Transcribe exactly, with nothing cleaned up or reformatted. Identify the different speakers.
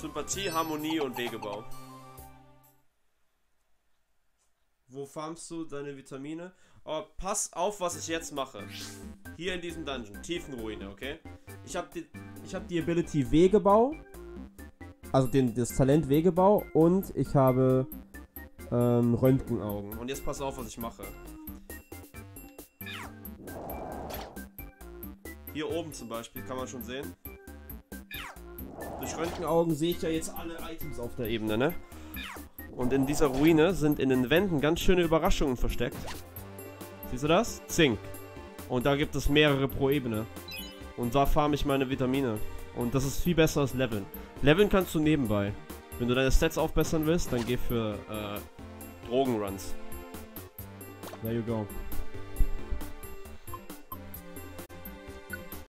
Speaker 1: Sympathie, Harmonie und Wegebau. Wo farmst du deine Vitamine? Oh, pass auf, was ich jetzt mache. Hier in diesem Dungeon. Tiefenruine, okay? Ich habe die, ich hab die Ability Wegebau. Also den, das Talent Wegebau. Und ich habe ähm, Röntgenaugen. Und jetzt pass auf, was ich mache. Hier oben zum Beispiel, kann man schon sehen. Durch Röntgenaugen sehe ich ja jetzt alle Items auf der Ebene, ne? Und in dieser Ruine sind in den Wänden ganz schöne Überraschungen versteckt. Siehst du das? Zink. Und da gibt es mehrere pro Ebene. Und da farme ich meine Vitamine. Und das ist viel besser als Leveln. Leveln kannst du nebenbei. Wenn du deine Stats aufbessern willst, dann geh für äh, Drogenruns. There you go.